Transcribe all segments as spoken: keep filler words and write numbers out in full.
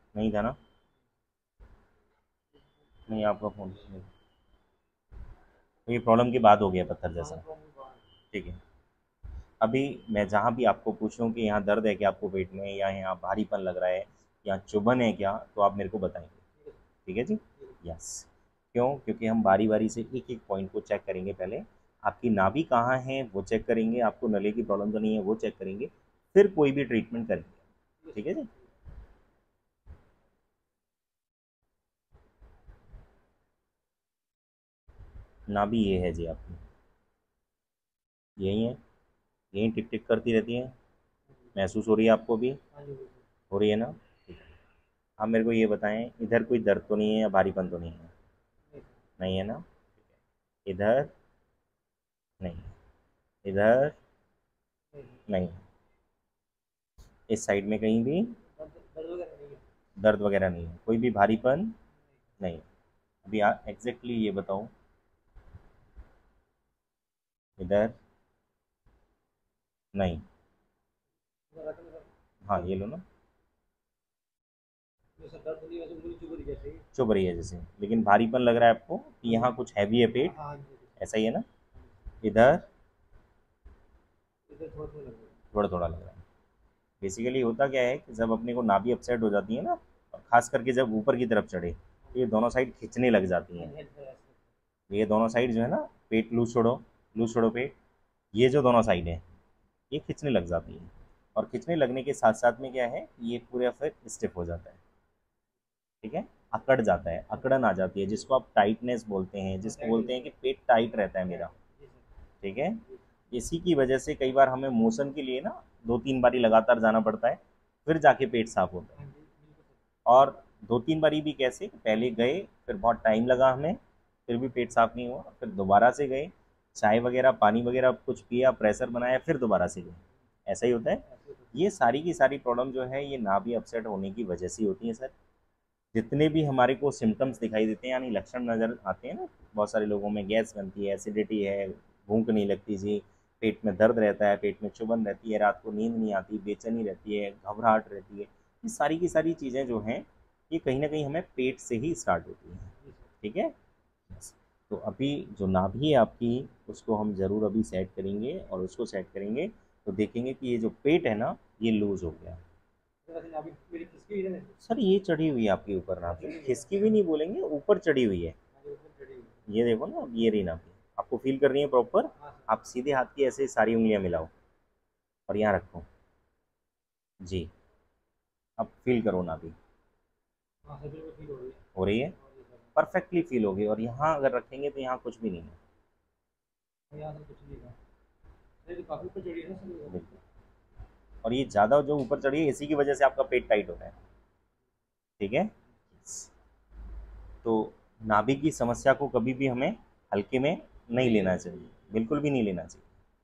नहीं था ना? नहीं, आपका फ़ोन नहीं। तो ये प्रॉब्लम की बात हो गया पत्थर जैसा। ठीक है। अभी मैं जहाँ भी आपको पूछूं कि यहाँ दर्द है क्या आपको पेट में, या यहाँ भारीपन लग रहा है, या चुभन है क्या, तो आप मेरे को बताएंगे। ठीक है जी। यस। क्यों? क्योंकि हम बारी बारी से एक एक पॉइंट को चेक करेंगे पहले। आपकी नाभि कहाँ है वो चेक करेंगे, आपको नले की प्रॉब्लम तो नहीं है वो चेक करेंगे, फिर कोई भी ट्रीटमेंट करेंगे। ठीक है जी। नाभि ये है जी आपकी, यही है, यही टिक टिक करती रहती है। महसूस हो रही है आपको भी? हो रही है ना? ठीक है। आप मेरे को ये बताएं, इधर कोई दर्द तो नहीं है या भारीपन तो नहीं है? नहीं है ना? इधर नहीं, इधर नहीं, इस साइड में कहीं भी दर्द वगैरह नहीं है, कोई भी भारीपन नहीं। अभी आप एग्जैक्टली ये बताओ, इधर नहीं। हाँ, ये लो ना। चुभ रही है जैसे, लेकिन भारीपन लग रहा है आपको कि यहाँ कुछ हैवी है पेट, ऐसा ही है ना? इधर थोड़ा थोड़ा लग रहा है। बेसिकली होता क्या है कि जब अपने को नाभि अपसेट हो जाती है ना, और खास करके जब ऊपर की तरफ चढ़े, तो ये दोनों साइड खींचने लग जाती हैं। ये दोनों साइड जो है ना, पेट लूज छोड़ो, लूज छोड़ो पेट, ये जो दोनों साइड है ये खींचने लग जाती है। और खींचने लगने के साथ साथ में क्या है, ये पूरा फिर स्टिफ हो जाता है। ठीक है। अकड़ जाता है, अकड़न आ जाती है, जिसको आप टाइटनेस बोलते हैं, जिसको बोलते हैं कि पेट टाइट रहता है मेरा। ठीक है। इसी की वजह से कई बार हमें मोशन के लिए ना दो तीन बारी लगातार जाना पड़ता है, फिर जाके पेट साफ होता है। और दो तीन बारी भी कैसे, पहले गए, फिर बहुत टाइम लगा हमें, फिर भी पेट साफ नहीं हुआ, फिर दोबारा से गए, चाय वगैरह पानी वगैरह कुछ पिया, प्रेशर बनाया, फिर दोबारा से गए। ऐसा ही होता है। ये सारी की सारी प्रॉब्लम जो है ये नाभि अपसेट होने की वजह से होती है सर। जितने भी हमारे को सिम्टम्स दिखाई देते हैं, यानी लक्षण नज़र आते हैं ना, बहुत सारे लोगों में गैस बनती है, एसिडिटी है, भूख नहीं लगती जी, पेट में दर्द रहता है, पेट में चुभन रहती है, रात को नींद नहीं आती, बेचैनी रहती है, घबराहट रहती है, ये सारी की सारी चीज़ें जो हैं ये कहीं ना कहीं हमें पेट से ही स्टार्ट होती हैं। ठीक है। बस। तो अभी जो नाभि है आपकी, उसको हम ज़रूर अभी सेट करेंगे, और उसको सेट करेंगे तो देखेंगे कि ये जो पेट है ना ये लूज हो गया। सर ये चढ़ी हुई है आपके ऊपर नाभि, खिसकी भी नहीं बोलेंगे, ऊपर चढ़ी हुई है। ये देखो ना, अब ये रही नाभि, आपको फील कर रही है प्रॉपर। आप सीधे हाथ की ऐसे सारी उंगलियां मिलाओ और यहाँ रखो। जी। अब फील करो नाभि, हो रही है, परफेक्टली फील होगी। और यहाँ अगर रखेंगे तो यहाँ कुछ भी नहीं है। बिल्कुल। और ये ज़्यादा जो ऊपर चढ़ी है इसी की वजह से आपका पेट टाइट हो रहा है। ठीक है। तो नाभि की समस्या को कभी भी हमें हल्के में नहीं लेना चाहिए, बिल्कुल भी नहीं लेना चाहिए।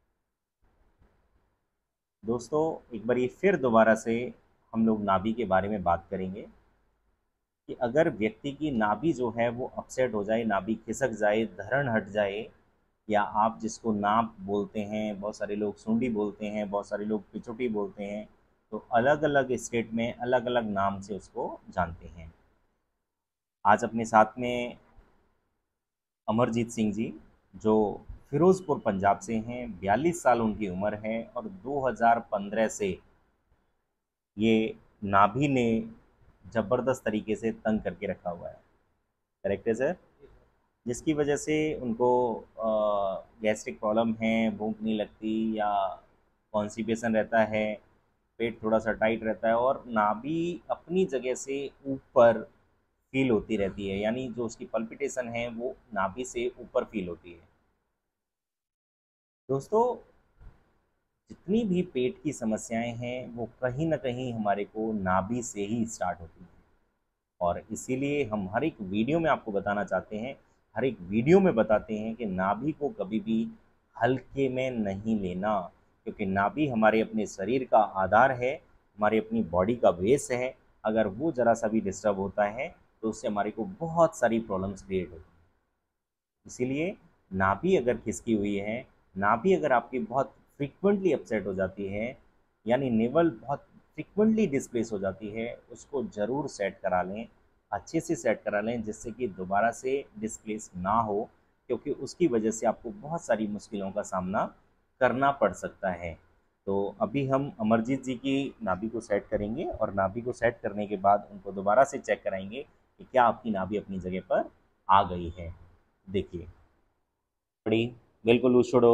दोस्तों, एक बार ये फिर दोबारा से हम लोग नाभि के बारे में बात करेंगे कि अगर व्यक्ति की नाभि जो है वो अपसेट हो जाए, नाभि खिसक जाए, धरण हट जाए, या आप जिसको नाप बोलते हैं, बहुत सारे लोग सुंडी बोलते हैं, बहुत सारे लोग पिचुटी बोलते हैं, तो अलग अलग स्टेट में अलग अलग नाम से उसको जानते हैं। आज अपने साथ में अमरजीत सिंह जी, जो फिरोज़पुर पंजाब से हैं, बयालीस साल उनकी उम्र है, और दो हज़ार पंद्रह से ये नाभि ने ज़बरदस्त तरीके से तंग करके रखा हुआ है। करेक्ट है सर? जिसकी वजह से उनको गैस्ट्रिक प्रॉब्लम है, भूख नहीं लगती, या कॉन्स्टिपेशन रहता है, पेट थोड़ा सा टाइट रहता है, और नाभि अपनी जगह से ऊपर फील होती रहती है, यानी जो उसकी पल्पिटेशन है वो नाभि से ऊपर फील होती है। दोस्तों, जितनी भी पेट की समस्याएं हैं वो कहीं ना कहीं हमारे को नाभि से ही स्टार्ट होती हैं। और इसीलिए हम हर एक वीडियो में आपको बताना चाहते हैं, हर एक वीडियो में बताते हैं कि नाभि को कभी भी हल्के में नहीं लेना, क्योंकि नाभि हमारे अपने शरीर का आधार है, हमारी अपनी बॉडी का बेस है। अगर वो ज़रा सा भी डिस्टर्ब होता है तो उससे हमारे को बहुत सारी प्रॉब्लम्स क्रिएट होती हैं। इसीलिए नाभि अगर खिसकी हुई है, नाभि अगर आपकी बहुत फ्रीक्वेंटली अपसेट हो जाती है, यानी नेवल बहुत फ्रिक्वेंटली डिस्प्लेस हो जाती है उसको ज़रूर सेट करा लें, अच्छे से सेट करा लें जिससे कि दोबारा से डिस्प्लेस ना हो, क्योंकि उसकी वजह से आपको बहुत सारी मुश्किलों का सामना करना पड़ सकता है। तो अभी हम अमरजीत जी की नाभि को सेट करेंगे और नाभि को सेट करने के बाद उनको दोबारा से चेक कराएंगे कि क्या आपकी नाभि अपनी जगह पर आ गई है। देखिए, बड़ी बिल्कुल लूज छोड़ो।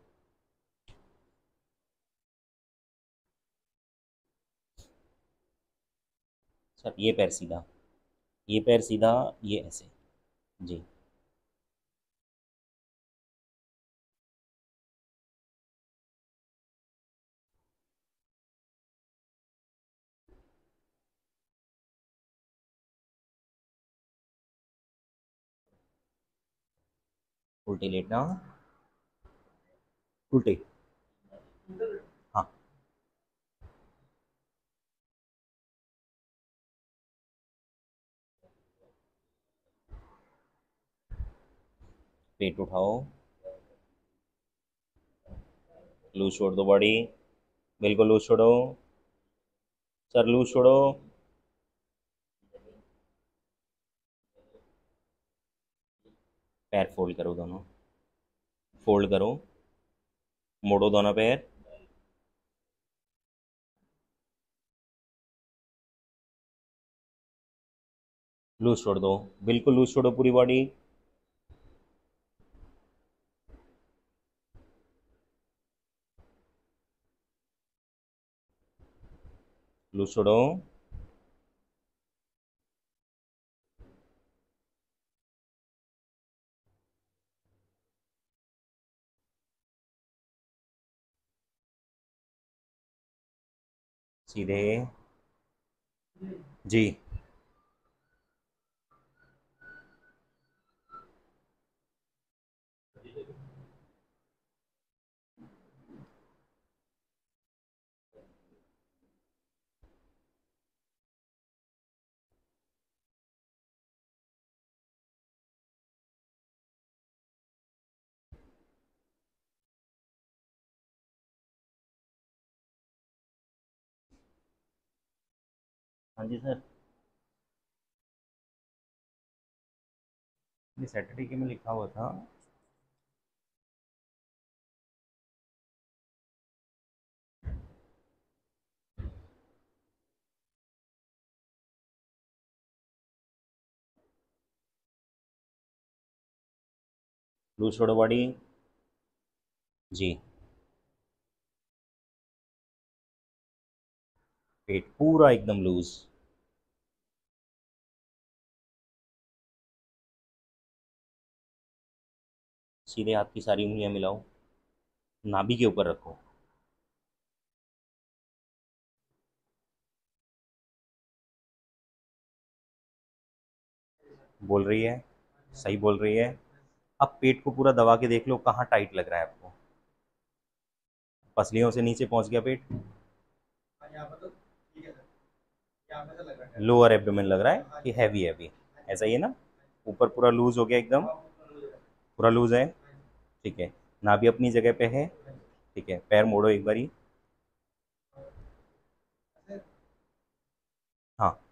सर ये पैर सीधा, ये पैर सीधा, ये ऐसे। जी, उल्टे लेटना, उल्टे। हाँ, पेट उठाओ, लूज छोड़ दो बॉडी, बिल्कुल लूज छोड़ो। सर लूज छोड़ो। पैर फोल्ड करो दोनों, फोल्ड करो, मोड़ो दोनों पैर। लूज छोड़ दो, बिल्कुल लूज छोड़ो पूरी बॉडी। लूज छोड़ो। सीधे। जी, हाँ जी सर। ये सैटरडे के में लिखा हुआ था। लूज छोड़ो बॉडी। जी, पेट पूरा एकदम लूज। सीधे हाथ की सारी उंगलियां मिलाओ, नाभि के ऊपर रखो। बोल रही है, सही बोल रही है। अब पेट को पूरा दबा के देख लो कहाँ टाइट लग रहा है आपको। पसलियों से नीचे पहुंच गया पेट। लोअर एब्डोमेन लग रहा है कि हैवी हैवी, ऐसा ही है ना। ऊपर पूरा लूज हो गया एकदम, पूरा लूज है। ठीक है, नाभि अपनी जगह पे है। ठीक है, पैर मोड़ो एक बारी। हाँ,